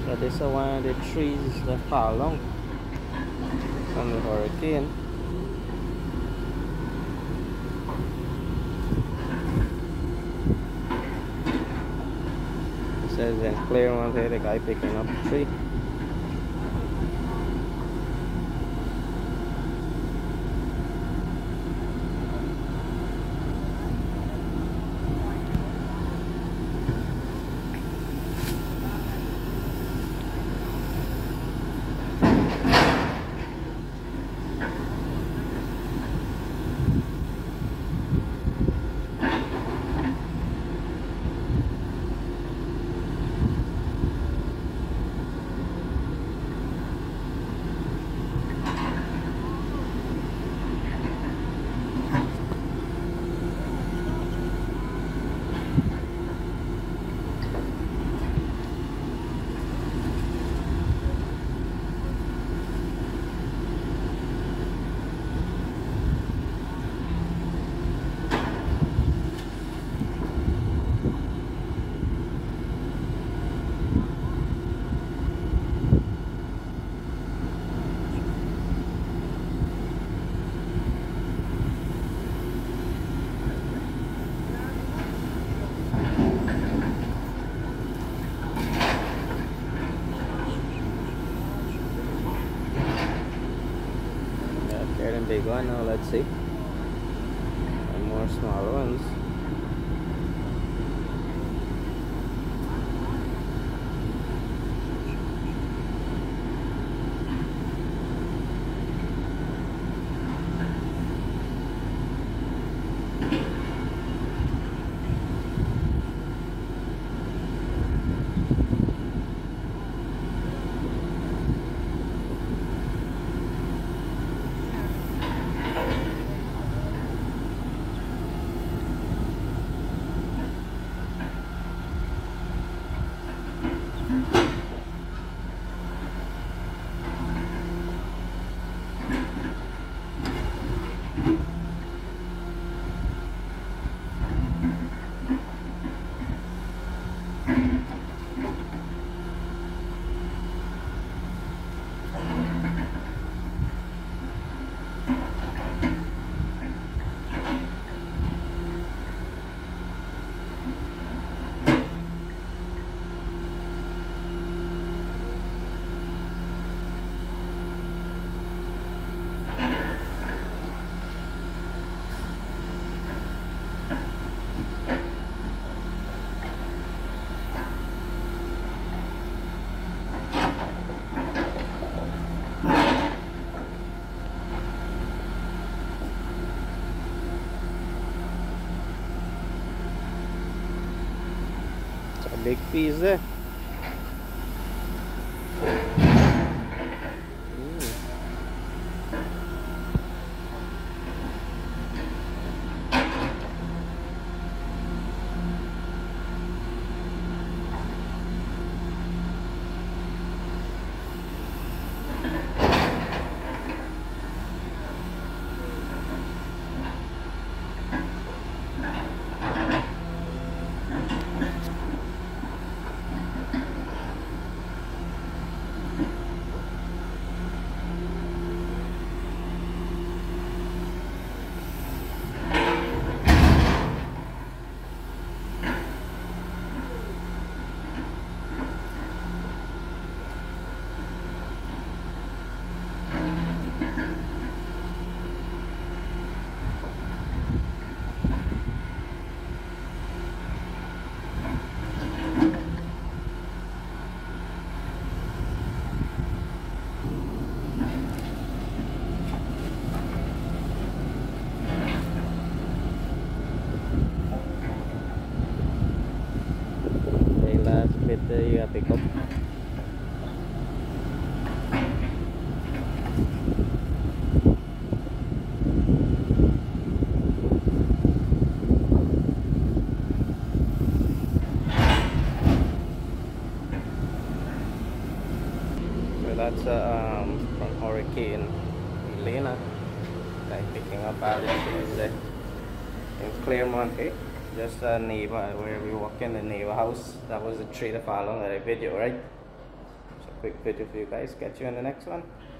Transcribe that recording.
So this is one of the trees that fall down from the hurricane. It says in Claremont here, the guy picking up a tree. Getting big one now, let's see. And more smaller ones. Big piece there. Bit there you gotta pick up. So that's from Hurricane Elena. Like picking up all the trees there in Claremont, eh? Just a neighbor where we walk in the neighbor house. That was the tree that fell on that video, right? a quick video for you guys. Catch you in the next one.